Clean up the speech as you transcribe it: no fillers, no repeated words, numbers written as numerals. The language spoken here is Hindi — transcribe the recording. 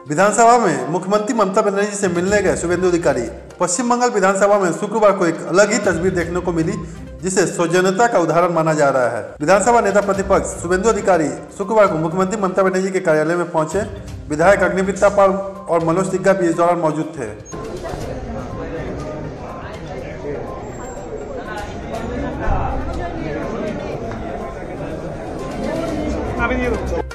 विधानसभा में मुख्यमंत्री ममता बनर्जी से मिलने गए शुभेंदु अधिकारी। पश्चिम बंगाल विधानसभा में शुक्रवार को एक अलग ही तस्वीर देखने को मिली, जिसे सौजन्यता का उदाहरण माना जा रहा है। विधानसभा नेता प्रतिपक्ष शुभेंदु अधिकारी शुक्रवार को मुख्यमंत्री ममता बनर्जी के कार्यालय में पहुंचे। विधायक अग्निमित्रा पाल और मनोज तिग्गा भी इस दौरान मौजूद थे।